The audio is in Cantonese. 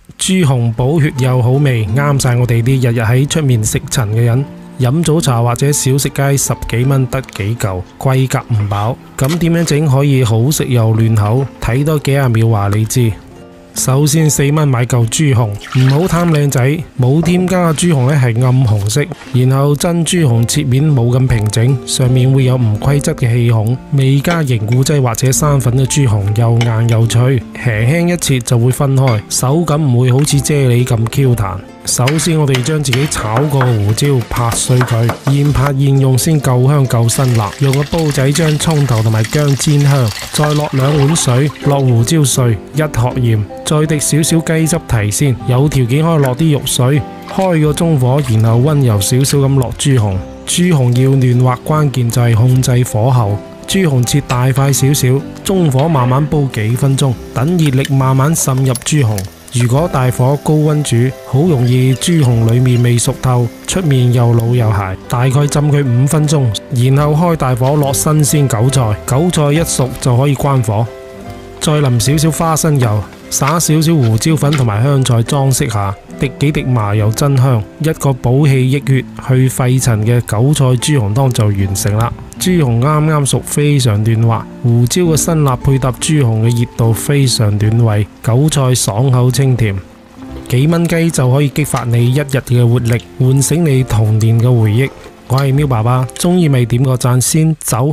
豬紅補血又好味，啱晒我哋啲日日喺出面食塵嘅人。飲早茶或者小食街10幾蚊得幾嚿，貴格唔飽。咁點樣整可以好食又嫩口？睇多幾廿秒話你知。首先4蚊買嚿豬紅，唔好貪靚仔，冇添加嘅豬紅呢係暗紅色。然後真豬紅切面冇咁平整，上面會有唔規則嘅氣孔。未加凝固劑或者生粉嘅豬紅又硬又脆，輕輕一切就會分開，手感唔會好似啫喱咁 Q 彈。首先我哋將自己炒過嘅胡椒拍碎佢，現拍現用先夠香夠辛辣。用個煲仔將蔥頭同埋薑煎香，再落2碗水，落胡椒碎，1殼鹽，再滴少少雞汁提鮮。有條件可以落啲肉水，開個中火，然後溫柔少少咁落豬紅。豬紅要嫩滑，關鍵就係控制火候。豬紅切大塊少少，中火慢慢煲幾分鐘，等熱力慢慢滲入豬紅。如果大火高溫煮，好容易豬紅裏面未熟透，出面又老又柴。大概浸佢5分鐘，然後開大火落新鮮韭菜，韭菜一熟就可以關火。再淋少少花生油，灑少少胡椒粉同埋香菜裝飾下，滴幾滴麻油增香。一個補氣益血、去肺塵嘅韭菜豬紅湯就完成啦。豬紅啱啱熟，非常嫩滑，胡椒嘅辛辣配搭豬紅嘅熱度非常暖胃，韭菜爽口清甜。幾蚊雞就可以激發你一日嘅活力，喚醒你童年嘅回憶。我係喵爸爸，中意咪點個讚先，走。